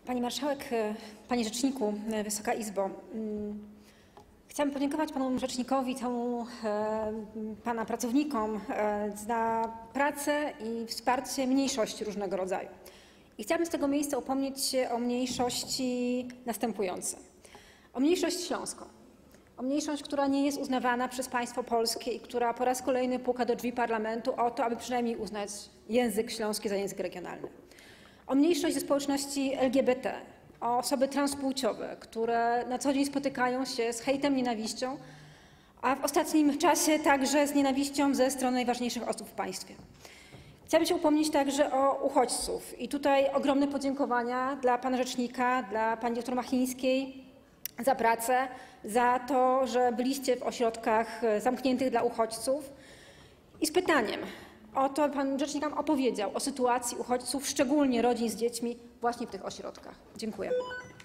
Pani Marszałek, Panie Rzeczniku, Wysoka Izbo! Chciałam podziękować Panu Rzecznikowi, całemu Pana pracownikom za pracę i wsparcie mniejszości różnego rodzaju. I chciałabym z tego miejsca upomnieć się o mniejszości następujące. O mniejszość śląską. O mniejszość, która nie jest uznawana przez państwo polskie i która po raz kolejny puka do drzwi parlamentu o to, aby przynajmniej uznać język śląski za język regionalny. O mniejszość ze społeczności LGBT, o osoby transpłciowe, które na co dzień spotykają się z hejtem, nienawiścią, a w ostatnim czasie także z nienawiścią ze strony najważniejszych osób w państwie. Chciałabym się upomnieć także o uchodźców i tutaj ogromne podziękowania dla pana rzecznika, dla pani dr Machińskiej za pracę, za to, że byliście w ośrodkach zamkniętych dla uchodźców i z pytaniem o to, aby pan rzecznik nam opowiedział o sytuacji uchodźców, szczególnie rodzin z dziećmi właśnie w tych ośrodkach. Dziękuję.